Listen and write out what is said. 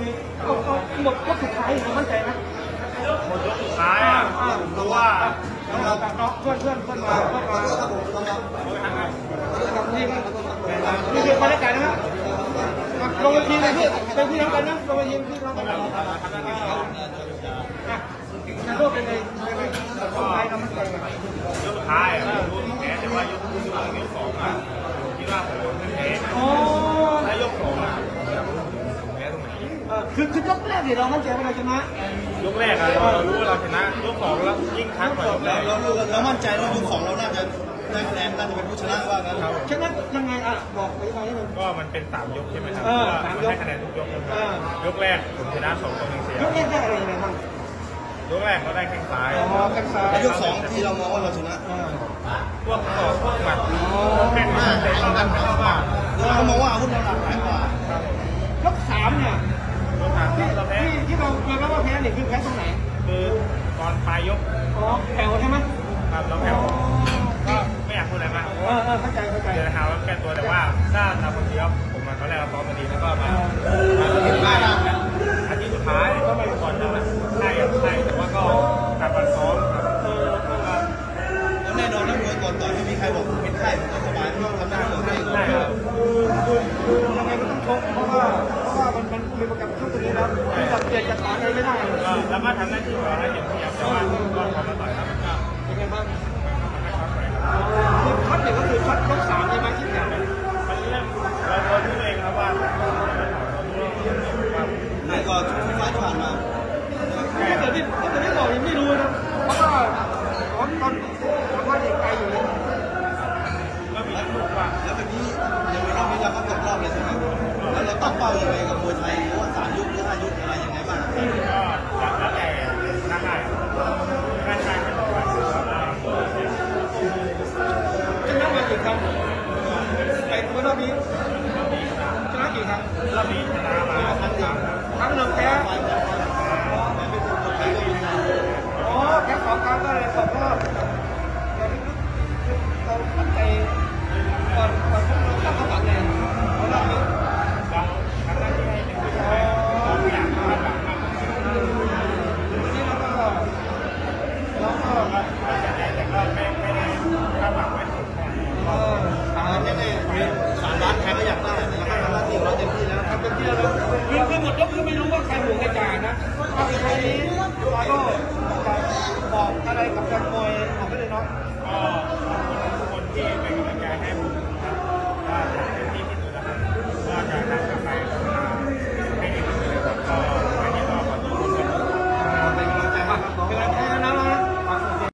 เอาหมดยกสุดท้ายมั่นใจไหมหมดยกสุดท้ายเพราะว่าเพื่อนมานี่คือความได้ใจนะครับลงทีเลยพี่เป็นพี่น้องกันนะลงทีพี่น้องกันนะโทษเป็นไงสุดท้ายเรามั่นใจไหมยกสุดท้ายรู้แพ้แต่ว่ายกสองคิดว่าผมแพ้ถ้ายกสองแพ้ตรงไหนคือยกแรกเรามั่นใจว่าเราชนะยกแรกเรารู้ว่าเราชนะยกสองแล้วยิ่งคัดกว่ายกแรกเรามั่นใจว่ายกสองเราน่าจะได้คะแนนน่าจะเป็นผู้ชนะว่างั้นครับชนะยังไงบอกไปยังไงนิดนึงก็มันเป็น3 ยกใช่ไหมครับมันให้คะแนนทุกยกยกแรกผมชนะ2 คนเสียยกแรกได้อะไรยังไงบ้างยกแรกเราได้แข้งซ้ายแข้งซ้ายยกสองที่เรามองว่าเราชนะพวกต่อพวกหมัดแข้งมาแต่เราเรามองว่าอาวุธเราหลากหลายกว่ายก3เนี่ยที่เราเรียกว่าแพ้เนี่ยคือแพ้ตรงไหนคือตอนปลายยกแผ่วใช่ไหมครับเราแผ่วก็ไม่อยากพูดอะไรมากเข้าใจเดี๋ยวหาว่าแก้ตัวแต่ว่าถ้าตามคนเดียวผมมาตอนแรกเราซ้อมมาดีแล้วก็มาเห็นว่าอาทิตย์สุดท้ายก็ไปก่อนนะใช่แต่ว่าก็ตัดวันซ้อมแน่นอนนักมวยก่อนต่อยไม่มีใครบอกเป็นไข้ผมก็สบายไม่ต้องทำหน้าเกินได้ครับยังไงก็ต้องชกเพราะว่ามันมีโปรแกรมช่วงตรงนี้แล้วจะเปลี่ยนจะถอนอะไรไม่ได้แล้วก็ทำหน้าที่ของเราอย่างที่อยากจะว่าก่อนเขามาต่อยครับเป็นไงบ้างช็อตเนี่ยก็คือช็อตยก3ใช่ไหมที่แข่งมันเรื่องเราโดนที่เองครับว่าในก่อนที่ฟ้าผ่านมาถ้าเกิดที่บอกยังไม่รู้นะเพราะว่าตอนว่าเด็กไกลอยู่เลยแล้วมีลูกว่าแล้วแบบนี้ยังไม่รอบนี้เราก็ตกรอบเลยใช่ไหมแล้วเราตั้งเป้ายังไงกับมวยไทยว่า3 ยุคหรือ5 ยุคอะไรยังไงบ้างก็แล้วแต่นักได้การใช้เป็นตัวจะนับมากี่ครั้งไปรอบนี้